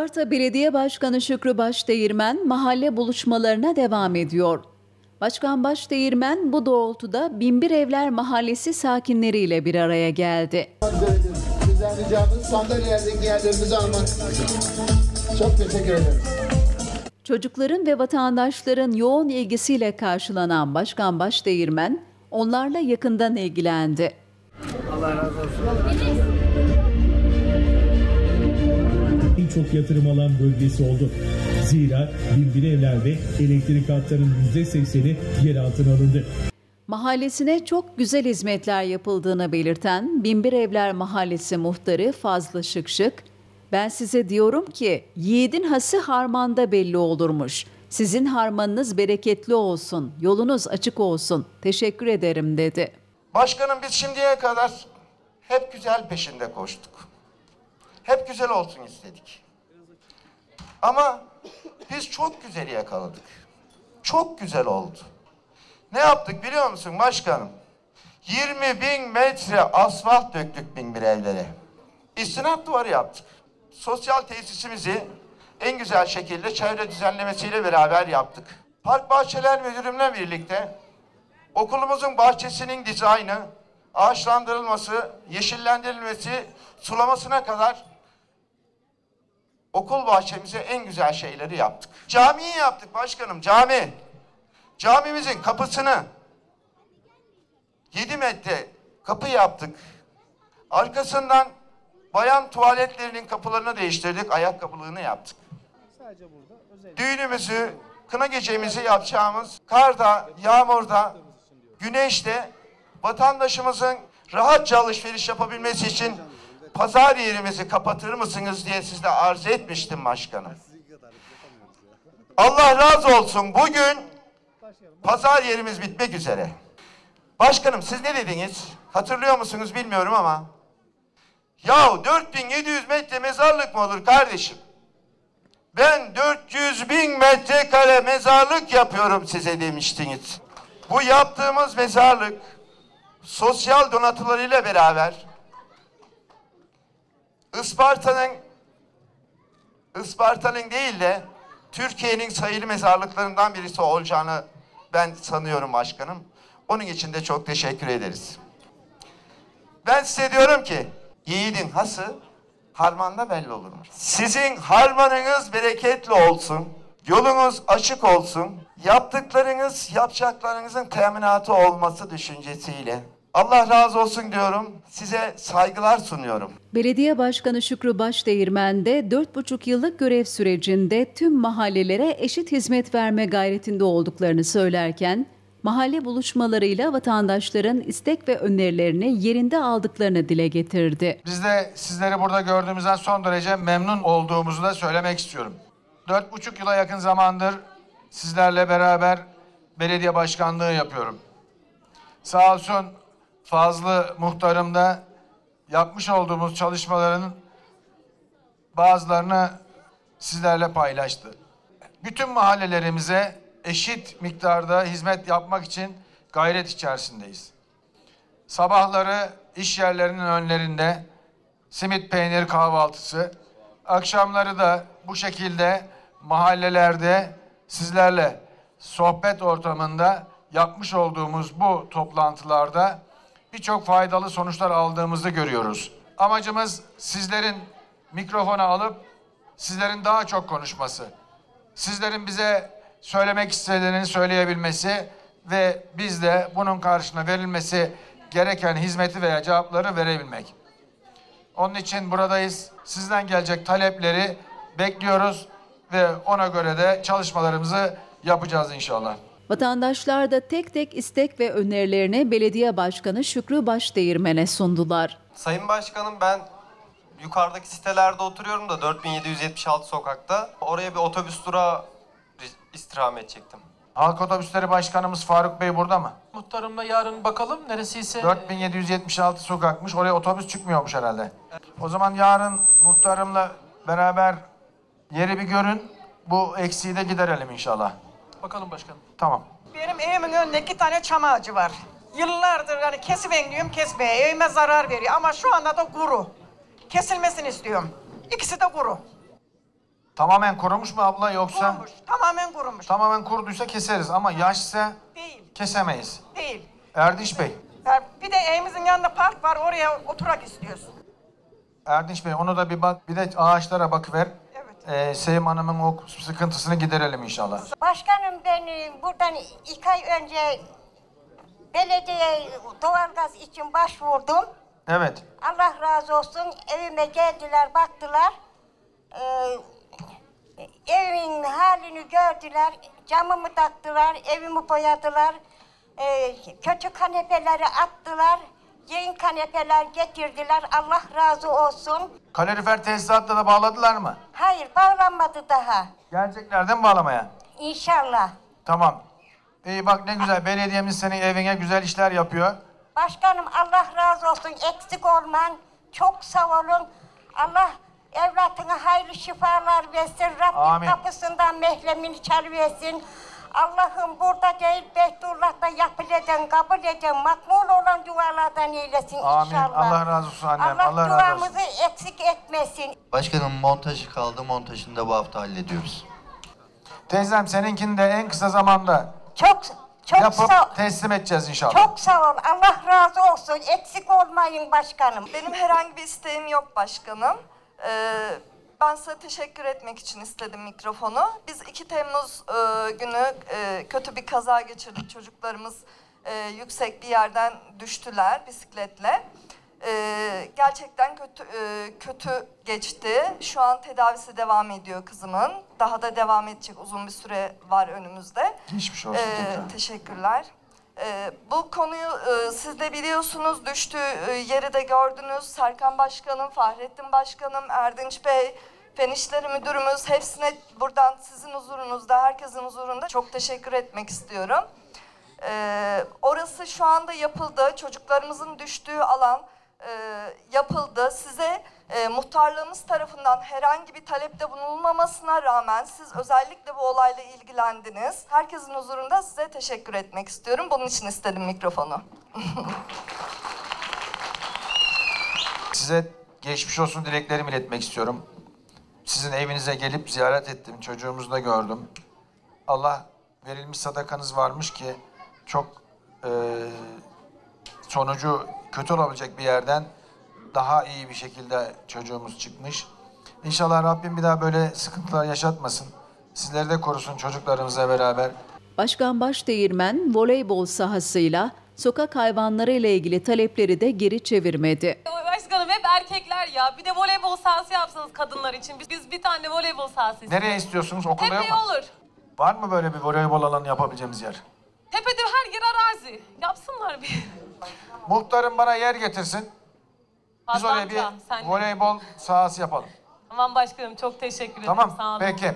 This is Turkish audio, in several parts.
Isparta Belediye Başkanı Şükrü Başdeğirmen mahalle buluşmalarına devam ediyor. Başkan Başdeğirmen bu doğrultuda Binbir Evler Mahallesi sakinleriyle bir araya geldi. Sizden ricamız sandalyelerdeki yerlerimizi almak. Çok teşekkür ederim. Çocukların ve vatandaşların yoğun ilgisiyle karşılanan Başkan Başdeğirmen onlarla yakından ilgilendi. Allah razı olsun. En çok yatırım alan bölgesi oldu. Zira Binbir Evler'de elektrik hatlarının %80'i yer altına alındı. Mahallesine çok güzel hizmetler yapıldığını belirten Binbir Evler Mahallesi muhtarı Fazlı Şıkşık, "Ben size diyorum ki yiğidin hası harmanda belli olurmuş. Sizin harmanınız bereketli olsun, yolunuz açık olsun. Teşekkür ederim." dedi. Başkanım, biz şimdiye kadar hep güzel peşinde koştuk. Hep güzel olsun istedik. Ama biz çok güzeli yakaladık. Çok güzel oldu. Ne yaptık biliyor musun başkanım? 20.000 metre asfalt döktük Binbir Evlere. İstinat duvarı yaptık. Sosyal tesisimizi en güzel şekilde çevre düzenlemesiyle beraber yaptık. Park Bahçeler Müdürümle birlikte okulumuzun bahçesinin dizaynı, ağaçlandırılması, yeşillendirilmesi, sulamasına kadar okul bahçemize en güzel şeyleri yaptık. Camiyi yaptık başkanım, cami. Camimizin kapısını 7 metre kapı yaptık. Arkasından bayan tuvaletlerinin kapılarını değiştirdik, ayakkabılığını yaptık. Düğünümüzü, kına gecemizi yapacağımız karda, yağmurda, güneşte vatandaşımızın rahatça alışveriş yapabilmesi için pazar yerimizi kapatır mısınız diye sizde arz etmiştim başkanım. Allah razı olsun, bugün pazar yerimiz bitmek üzere. Başkanım, siz ne dediniz? Hatırlıyor musunuz bilmiyorum ama. Yahu 4700 metre mezarlık mı olur kardeşim? Ben 400.000 metrekare mezarlık yapıyorum size demiştiniz. Bu yaptığımız mezarlık sosyal donatılarıyla beraber Isparta'nın değil de Türkiye'nin sayılı mezarlıklarından birisi olacağını ben sanıyorum başkanım. Onun için de çok teşekkür ederiz. Ben size diyorum ki yiğidin hası harmanda belli olurmuş. Sizin harmanınız bereketli olsun. Yolunuz açık olsun. Yaptıklarınız yapacaklarınızın teminatı olması düşüncesiyle. Allah razı olsun diyorum. Size saygılar sunuyorum. Belediye Başkanı Şükrü Başdeğirmen de 4,5 yıllık görev sürecinde tüm mahallelere eşit hizmet verme gayretinde olduklarını söylerken, mahalle buluşmalarıyla vatandaşların istek ve önerilerini yerinde aldıklarını dile getirdi. Biz de sizleri burada gördüğümüzden son derece memnun olduğumuzu da söylemek istiyorum. 4,5 yıla yakın zamandır sizlerle beraber belediye başkanlığı yapıyorum. Sağ olsun Fazlı muhtarım da yapmış olduğumuz çalışmaların bazılarını sizlerle paylaştı. Bütün mahallelerimize eşit miktarda hizmet yapmak için gayret içerisindeyiz. Sabahları iş yerlerinin önlerinde simit peynir kahvaltısı, akşamları da bu şekilde mahallelerde sizlerle sohbet ortamında yapmış olduğumuz bu toplantılarda birçok faydalı sonuçlar aldığımızı görüyoruz. Amacımız sizlerin mikrofona alıp sizlerin daha çok konuşması, sizlerin bize söylemek istediklerini söyleyebilmesi ve biz de bunun karşına verilmesi gereken hizmeti veya cevapları verebilmek. Onun için buradayız. Sizden gelecek talepleri bekliyoruz ve ona göre de çalışmalarımızı yapacağız inşallah. Vatandaşlar da tek tek istek ve önerilerini Belediye Başkanı Şükrü Başdeğirmen'e sundular. Sayın Başkanım, ben yukarıdaki sitelerde oturuyorum da 4776 sokakta. Oraya bir otobüs durağı istirham edecektim. Halk Otobüsleri Başkanımız Faruk Bey burada mı? Muhtarımla yarın bakalım neresiyse. 4776 sokakmış. Oraya otobüs çıkmıyormuş herhalde. O zaman yarın muhtarımla beraber yeri bir görün. Bu eksiği de giderelim inşallah. Bakalım başkanım. Tamam. Benim evimin önünde 2 tane çam ağacı var. Yıllardır hani kesiven diyorum, kesmeye, evime zarar veriyor ama şu anda da kuru. Kesilmesini istiyorum. İkisi de kuru. Tamamen kurumuş mu abla yoksa? Kurumuş, tamamen kurumuş. Tamamen kuruduysa keseriz ama yaşsa Değil, kesemeyiz. değil. Erdinç Bey. Ya bir de evimizin yanında park var, oraya oturak istiyorsun. Erdinç Bey onu da bir bak, bir de ağaçlara bakıver. Evet. Sevim Hanım'ın o sıkıntısını giderelim inşallah. Başkanım ben buradan 2 ay önce belediye doğalgaz için başvurdum. Evet. Allah razı olsun evime geldiler baktılar. Evimin halini gördüler. Camımı taktılar, evimi boyadılar. Kötü kanepeleri attılar. Yeni kanepeler getirdiler. Allah razı olsun. Kalorifer tesisatla da bağladılar mı? Hayır bağlanmadı daha. Geleceklerden bağlamaya. İnşallah. Tamam. İyi bak ne güzel belediyemiz senin evine güzel işler yapıyor. Başkanım Allah razı olsun eksik olman. Çok sağ olun. Allah evlatına hayırlı şifalar versin. Rabbim Amin. kapısından mehlemini çalıversin. Allah'ım burada değil Beytullah'ta yapıleden, kabul eden, makbul olan dualardan eylesin Amin. inşallah. Allah razı olsun annem. Allah Allah razı olsun. duamızı eksik etmesin. Başkanım montajı kaldı. Montajını da bu hafta hallediyoruz. Teyzem seninkini de en kısa zamanda Çok yapıp sağ teslim edeceğiz inşallah. Çok sağ ol. Allah razı olsun. Eksik olmayın başkanım. Benim herhangi bir isteğim yok başkanım. Ben size teşekkür etmek için istedim mikrofonu. Biz 2 Temmuz günü kötü bir kaza geçirdik. Çocuklarımız yüksek bir yerden düştüler bisikletle. Gerçekten kötü geçti. Şu an tedavisi devam ediyor kızımın. Daha da devam edecek, uzun bir süre var önümüzde. Geçmiş olsun tekrar. Teşekkürler. Bu konuyu siz de biliyorsunuz, düştüğü yeri de gördünüz. Serkan Başkanım, Fahrettin Başkanım, Erdinç Bey, Fen İşleri Müdürümüz, hepsine buradan sizin huzurunuzda, herkesin huzurunda çok teşekkür etmek istiyorum. Orası şu anda yapıldı. Çocuklarımızın düştüğü alan yapıldı. Size muhtarlığımız tarafından herhangi bir talepte bulunmamasına rağmen siz özellikle bu olayla ilgilendiniz. Herkesin huzurunda size teşekkür etmek istiyorum. Bunun için istedim mikrofonu. Size geçmiş olsun dileklerimi iletmek istiyorum. Sizin evinize gelip ziyaret ettim. Çocuğumuzu da gördüm. Allah verilmiş sadakanız varmış ki çok sonucu kötü olabilecek bir yerden daha iyi bir şekilde çocuğumuz çıkmış. İnşallah Rabbim bir daha böyle sıkıntılar yaşatmasın. Sizleri de korusun çocuklarımızla beraber. Başkan Başdeğirmen voleybol sahasıyla sokak hayvanları ile ilgili talepleri de geri çevirmedi. Başkanım hep erkekler ya. Bir de voleybol sahası yapsanız kadınlar için. Biz bir tane voleybol sahası istiyoruz. Nereye istiyorsunuz? Okulda yok Tepeye mu? olur. Var mı böyle bir voleybol alanı yapabileceğimiz yer? Tepede her yer arazi. Yapsınlar bir. Muhtarım bana yer getirsin. Biz oraya bir voleybol sahası yapalım. Tamam başkanım, çok teşekkür ederim. Tamam, Sağ olun. peki.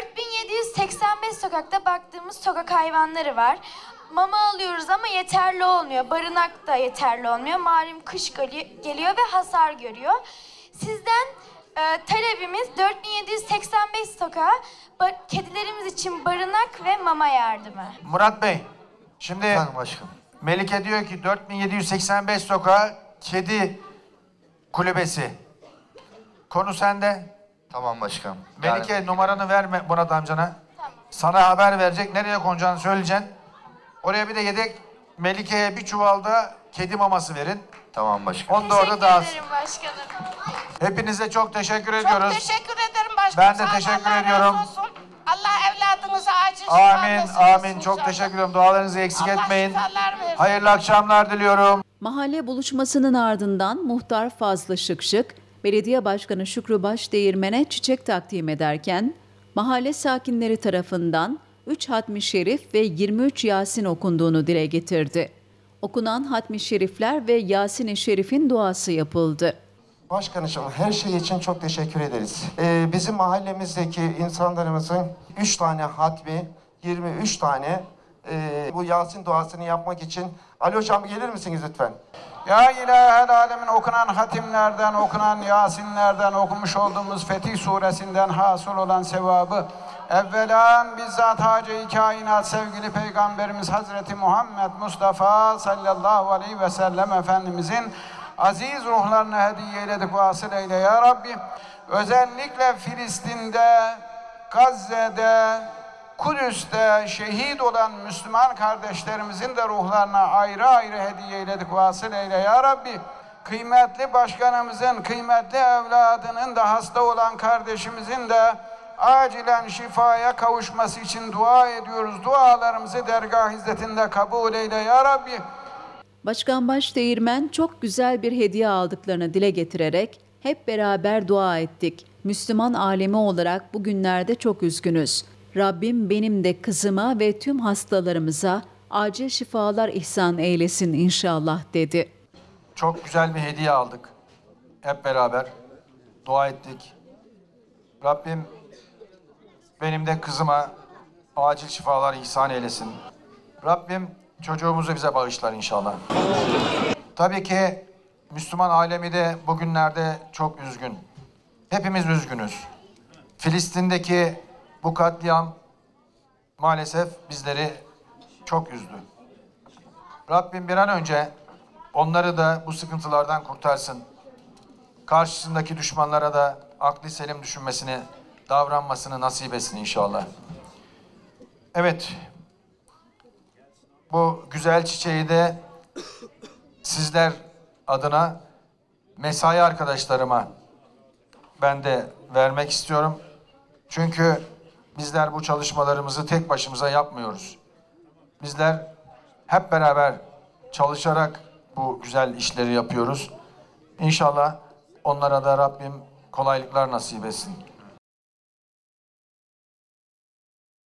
4785 sokakta baktığımız sokak hayvanları var. Mama alıyoruz ama yeterli olmuyor. Barınak da yeterli olmuyor. Malum kış geliyor ve hasar görüyor. Sizden talebimiz 4785 sokağa kedilerimiz için barınak ve mama yardımı. Murat Bey, şimdi Melike diyor ki 4785 sokağa kedi kulübesi. Konu sende. Tamam başkanım. Melike numaranı verme Murat amcana. Tamam. Sana haber verecek. Nereye konacağını söyleyeceksin. Oraya bir de yedek Melike'ye bir çuvalda kedi maması verin. Tamam başkanım. Onu da orada dağıtsın. Teşekkür ederim başkanım. Hepinize çok teşekkür ediyoruz. Çok teşekkür ederim başkanım. Ben de teşekkür ediyorum. Allah evladınıza acil şifa Amin, versin amin. inşallah. Çok teşekkür ediyorum. Dualarınızı eksik Allah etmeyin. şifalar versin. Hayırlı akşamlar diliyorum. Mahalle buluşmasının ardından muhtar Fazlı Şıkşık, belediye başkanı Şükrü Başdeğirmen'e çiçek takdim ederken, mahalle sakinleri tarafından 3 hatmi şerif ve 23 Yasin okunduğunu dile getirdi. Okunan hatmi şerifler ve Yasin-i Şerif'in duası yapıldı. Başkanım her şey için çok teşekkür ederiz. Bizim mahallemizdeki insanlarımızın 3 tane hatmi, 23 tane bu Yasin duasını yapmak için. Ali Hocam gelir misiniz lütfen? Ya ilahel alemin okunan hatimlerden, okunan Yasinlerden, okumuş olduğumuz Fetih suresinden hasıl olan sevabı evvelan bizzat Hacı-i Kainat sevgili Peygamberimiz Hazreti Muhammed Mustafa sallallahu aleyhi ve sellem Efendimizin aziz ruhlarına hediye eyledik vasıl eyle ya Rabbi. Özellikle Filistin'de, Gazze'de, Kudüs'te şehit olan Müslüman kardeşlerimizin de ruhlarına ayrı ayrı hediye eyledik vasıl eyle ya Rabbi. Kıymetli başkanımızın, kıymetli evladının da hasta olan kardeşimizin de acilen şifaya kavuşması için dua ediyoruz. Dualarımızı dergah izzetinde kabul eyle ya Rabbi. Başkan Başdeğirmen çok güzel bir hediye aldıklarını dile getirerek hep beraber dua ettik. Müslüman alemi olarak bugünlerde çok üzgünüz. Rabbim benim de kızıma ve tüm hastalarımıza acil şifalar ihsan eylesin inşallah dedi. Çok güzel bir hediye aldık. Hep beraber dua ettik. Rabbim benim de kızıma acil şifalar ihsan eylesin. Rabbim çocuğumuzu bize bağışlar inşallah. Tabii ki Müslüman alemi de bugünlerde çok üzgün. Hepimiz üzgünüz. Filistin'deki bu katliam maalesef bizleri çok üzdü. Rabbim bir an önce onları da bu sıkıntılardan kurtarsın. Karşısındaki düşmanlara da aklı selim düşünmesini, davranmasını nasip etsin inşallah. Evet, bu güzel çiçeği de sizler adına mesai arkadaşlarıma ben de vermek istiyorum. Çünkü bizler bu çalışmalarımızı tek başımıza yapmıyoruz. Bizler hep beraber çalışarak bu güzel işleri yapıyoruz. İnşallah onlara da Rabbim kolaylıklar nasip etsin.